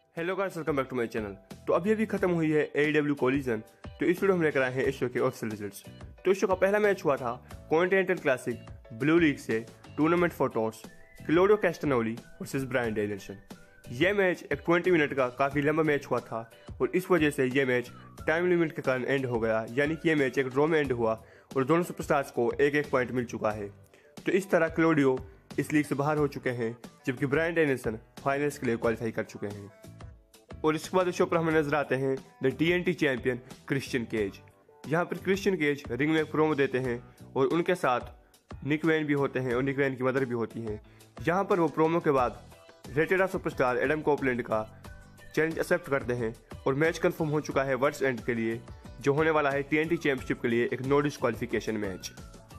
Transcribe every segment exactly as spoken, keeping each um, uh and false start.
Hello guys, welcome back to my channel. तो अभी अभी खत्म हुई है एईडब्ल्यू कोलिजन। तो इस वीडियो में लेकर आए हैं इस शो के ऑफिशियल रिजल्ट्स। तो इस शो का पहला मैच हुआ था कॉन्टिनेंटल क्लासिक ब्लू लीग से tournament for torch Claudio Castagnoli versus Bryan Danielson. यह मैच एक बीस मिनट का काफ़ी लंबा मैच हुआ था और इस वजह से यह मैच टाइम लिमिट के कारण एंड हो गया, यानी कि यह मैच एक ड्रॉ में एंड हुआ और दोनों सुपरस्टार्स को एक एक पॉइंट मिल चुका है। तो इस तरह क्लोडियो इस लीग से बाहर हो चुके हैं, जबकि ब्रायन डेनियल्सन फाइनल्स के लिए क्वालिफाई कर चुके हैं। और इसके बाद शो पर हमें नजर आते हैं the TNT champion Christian Cage. यहाँ पर क्रिश्चियन केज रिंग में प्रोमो देते हैं और उनके साथ निक वैन भी होते हैं और निक वैन की मदर भी होती हैं। यहाँ पर वो प्रोमो के बाद रेटेड सुपरस्टार एडम कोपलैंड का चैलेंज एक्सेप्ट करते हैं और मैच कंफर्म हो चुका है वर्ल्ड्स एंड के लिए, जो होने वाला है टीएनटी चैंपियनशिप के लिए एक नो डिस्क्वालिफिकेशन मैच।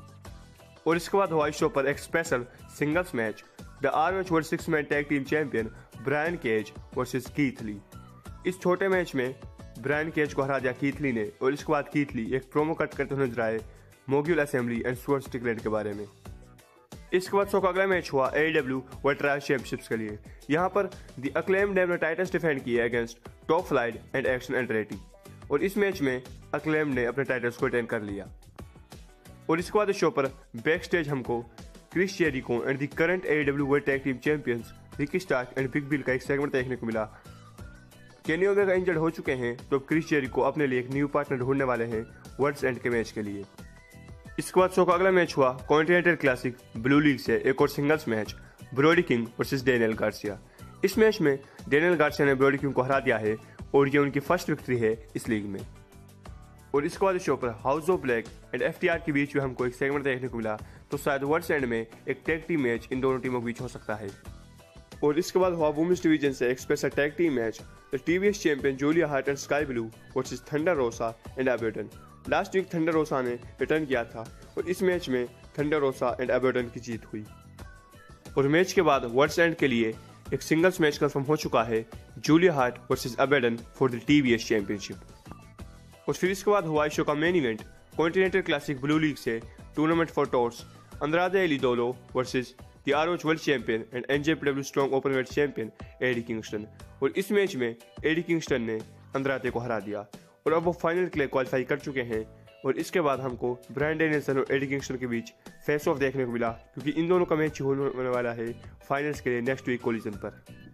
और इसके बाद हुआ इस शो पर एक special singles match, the ROH world six man tag team champion Brian Cage versus Keith Lee. इस छोटे मैच में ब्रायन केज को हरा दिया कीथ ली ने और इसके बाद कीथ ली एक प्रोमो कट करते हुए नजर आए Mogul Assembly and Swerve Strickland के बारे में। इसके बाद शो का अगला मैच हुआ एईडब्ल्यू वर्ल्ड ट्रायल चैंपियनशिप्स के लिए। यहाँ पर द अक्लेम्ड ने टाइटल्स डिफेंड किए against Top Flight and Action Andretti और इस मैच में अक्लेम्ड ने अपने टाइटल्स को रिटेन कर लिया। और इसके बाद इस शो पर बैक स्टेज हमको Chris Jericho and the current AEW world tag team champions Ricky Starks and Big Bill का एक सेगमेंट देखने को मिला। केनी ओमेगा इंजर्ड हो चुके हैं, तो क्रिस जेरिको अपने लिए एक न्यू पार्टनर ढूंढने वाले हैं वर्ल्ड्स एंड के मैच के लिए। इसके बाद शो का अगला मैच हुआ कॉन्टिनेंटल क्लासिक ब्लू लीग से एक और singles match, Brody King versus Daniel Garcia. इस मैच में डेनियल गार्सिया ने ब्रोडी किंग को हरा दिया है और ये उनकी फर्स्ट विक्ट्री है इस लीग में। और इसके बाद शो पर House of Black and FTR के बीच में हमको एक सेगमेंट देखने को मिला, तो शायद वर्ल्ड्स एंड में एक टैग टीम मैच इन दोनों टीमों के बीच हो सकता है। और इसके बाद हुआ वुमेन्स डिवीजन से एक special tag team match, the TVS champion Julia Hart and Skye Blue versus Thunder Rosa and Abadon. Last week Thunder Rosa ने रिटर्न किया था और इस मैच में थंडर रोसा एंड एबर्टन की जीत हुई। और मैच के बाद वर्ल्ड्स एंड के लिए एक सिंगल्स मैच कंफर्म हो चुका है, Julia Hart versus Abadon for the TVS championship. और फिर इसके बाद हुआ शो का main event continental classic blue league से tournament for torch, Andrade El Idolo versus the ROH world champion and NJPW Strong openweight champion Eddie Kingston. और इस match में एडी किंगस्टन ने अंद्रादे को हरा दिया और अब वो फाइनल के लिए क्वालिफाई कर चुके हैं। और इसके बाद हमको ब्रायन डेनियल्सन और एडी किंगस्टन के बीच फेस ऑफ देखने को मिला, क्योंकि इन दोनों का मैच होने वाला है फाइनल्स के लिए नेक्स्ट वीक कोलिजन पर।